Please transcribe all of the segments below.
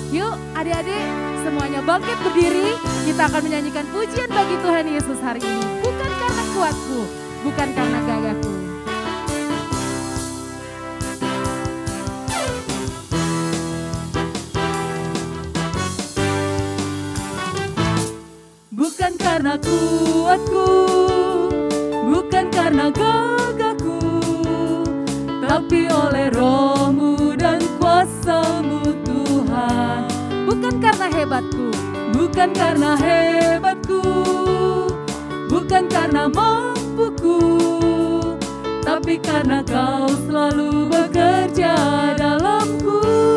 Yuk adik-adik semuanya bangkit berdiri. Kita akan menyanyikan pujian bagi Tuhan Yesus hari ini. Bukan karena kuatku, bukan karena gagahku. Bukan karena kuatku, bukan karena gagahku, tapi oleh Roh-Mu dan kuasa-Mu Tuhan. Bukan karena hebatku, bukan karena hebatku, bukan karena mampuku, tapi karena Kau selalu bekerja dalamku.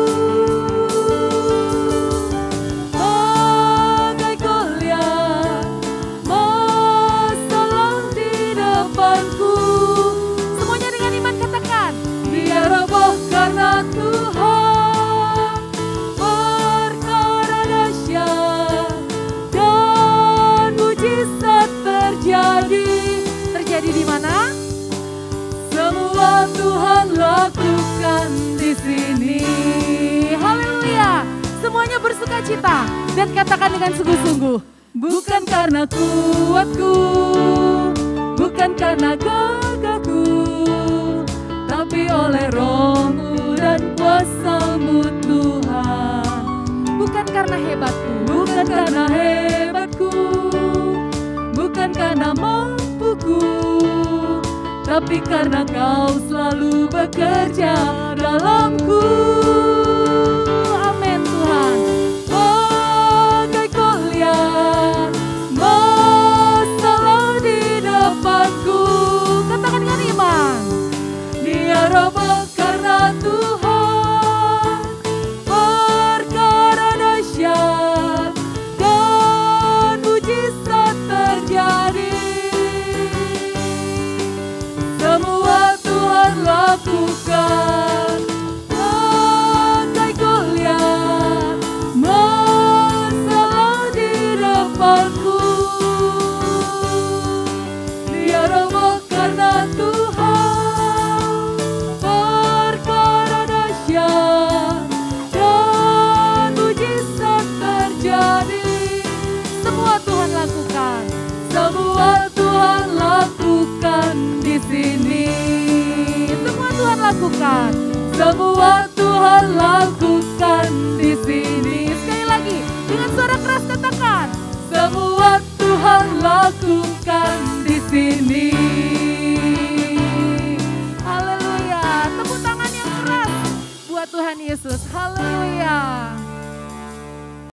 Karena Tuhan perkara dahsyat dan mujizat terjadi. Terjadi di mana? Semua Tuhan lakukan di sini. Haleluya. Semuanya bersukacita dan katakan dengan sungguh-sungguh. Bukan karena kuatku, bukan karena gagahku, tapi oleh Roh-Mu dan kuasa-Mu Tuhan. Bukan karena hebatku, bukan karena hebatku, bukan karena mampuku, tapi karena Kau selalu bekerja dalamku. Amin Tuhan. Bagai Kau lihat masalah di depanku. Katakan dengan iman. Dia roboh karena Tuhan perkara dahsyat dan mujizat terjadi. Semua Tuhan lakukan. Andai Kau lihat masalah di depanku. Dia roboh karena Tuhan dan mujizat terjadi. Semua Tuhan lakukan. Semua Tuhan lakukan di sini. Semua Tuhan lakukan. Semua Tuhan lakukan di sini. Sekali lagi dengan suara keras katakan. Semua Tuhan lakukan di sini. Haleluya. Tepuk tangan yang keras buat Tuhan Yesus. Haleluya.